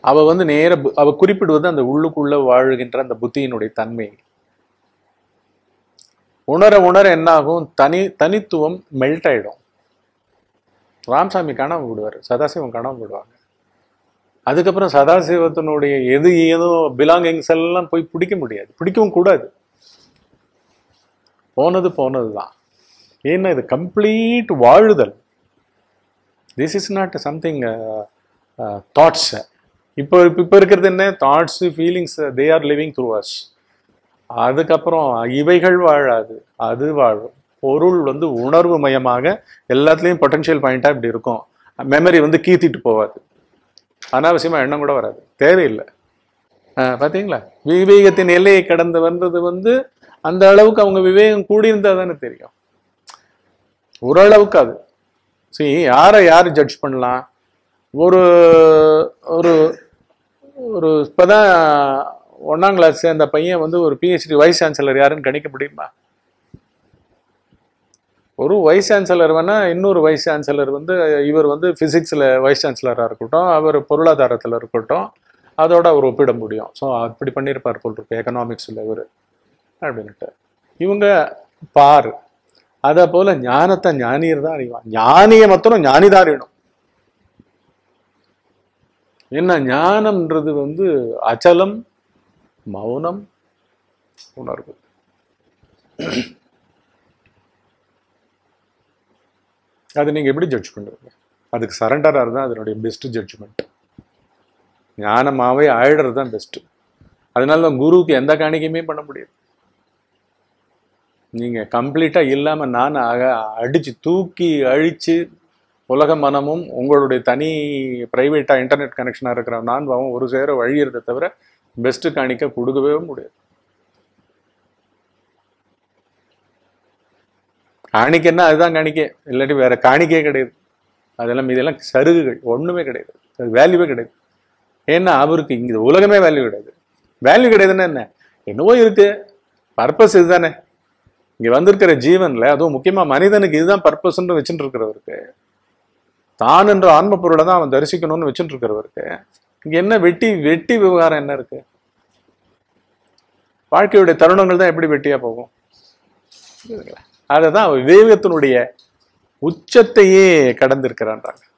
அவ வந்து நேர அவ குறிப்பிடுவது அந்த உள்ளுக்குள்ள வாழுகின்ற அந்த புத்தியினுடைய தன்மை. உணர உணர என்ன ஆகும்? தனித்துவம் மெல்ட் ஆயிடும். ராமசாமி காணாம விடுவார், சதாசிவம் காணாம விடுவாங்க. அதுக்கப்புறம் சதாசிவத்தினுடைய எது ஏதோ பிலாங்கிங்ஸ் எல்லாம் போய் பிடிக்க முடியாது, பிடிக்கவும் கூடாது. போனது போனதுதான். ஏன்னா இது கம்ப்ளீட் வாழுதல். This is not something thoughts. இப்போ இருக்கிறது என்ன? Thoughts, feelings, they are living through us. அதுக்கப்புறம் இவைகள் வாழாது, அது வாழும். பொருள் வந்து உணர்வு மயமாக எல்லாத்துலேயும் பொட்டன்ஷியல் பாயிண்டா இப்படி இருக்கும். மெமரி வந்து கீத்திட்டு போவாது, அனாவசியமா எண்ணம் கூட வராது, தேவையில்லை. பார்த்தீங்களா? விவேகத்தின் எல்லையை கடந்து வந்தது வந்து அந்த அளவுக்கு அவங்க விவேகம் கூடியிருந்தா தானே தெரியும். ஓரளவுக்கு அது சரி. யாரை யார் ஜட்ஜ் பண்ணலாம்? ஒரு ஒரு ஒரு இப்போதான் 1ஆம் கிளாஸ் அந்த பையன் வந்து ஒரு PhD வைஸ் சான்சலர் யாருன்னு கணிக்க முடியுமா? ஒரு வைஸ் சான்சலர் வேணா இன்னொரு வைஸ் சான்சலர் வந்து இவர் வந்து பிசிக்ஸ்ல வைஸ் சான்சலராக இருக்கட்டும், அவர் பொருளாதாரத்தில் இருக்கட்டும், அதோட அவர் ஒப்பிட முடியும். ஸோ அப்படி பண்ணியிருப்பார் போல் இருக்கு எக்கனாமிக்ஸில் இவர் அப்படின்ட்டு. இவங்க பாரு அதை போல ஞானத்தை ஞானியர் தான் அறிவான். ஞானியை மாத்திரம் ஞானிதான் அறியணும். என்ன ஞானம்ன்றது வந்து அச்சலம், மௌனம், உணர்வு. அது நீங்க எப்படி ஜட்ஜ் பண்ணுவீங்க? அதுக்கு சரண்டரா தான் அதனுடைய பெஸ்ட் ஜட்ஜ்மெண்ட். ஞானமாவே ஆயிடுறது தான் பெஸ்ட். அதனால குருவுக்கு எந்த காணிக்கையுமே பண்ண முடியாது. நீங்க கம்ப்ளீட்டா இல்லாம நான் அடிச்சு தூக்கி அழிச்சு உலக மனமும் உங்களுடைய தனி பிரைவேட்டா இன்டர்நெட் கனெக்ஷனா இருக்கிற நான்பாவும் ஒரு சேர வழியிறதை தவிர பெஸ்ட் காணிக்க கொடுக்கவே முடியாது. காணிக்கைன்னா அதுதான் காணிக்கை, இல்லாட்டி வேற காணிக்கையே கிடையாது. அதெல்லாம் இதெல்லாம் சருகுகள், ஒண்ணுமே கிடையாது, அது வேல்யூவே கிடையாது. ஏன்னா அவருக்கு இங்க உலகமே வேல்யூ கிடையாது. வேல்யூ கிடையாதுன்னா என்ன? என்னவோ இருக்கு, பர்பஸ் இதுதானே. இங்க வந்திருக்கிற ஜீவன்ல அதுவும் முக்கியமா மனிதனுக்கு இதுதான் பர்பஸ்ன்னு வச்சுட்டு இருக்கிறவருக்கு, தான் என்ற ஆன்ம பொருளை தான் அவன் தரிசிக்கணும்னு வச்சுட்டு இருக்கிறவருக்கு இங்க என்ன வெட்டி வெட்டி விவகாரம் என்ன இருக்கு? வாழ்க்கையுடைய தருணங்கள் தான் எப்படி வெட்டியா போகும். அததான் விவேகத்தினுடைய உச்சத்தையே கடந்திருக்கிறான்றாங்க.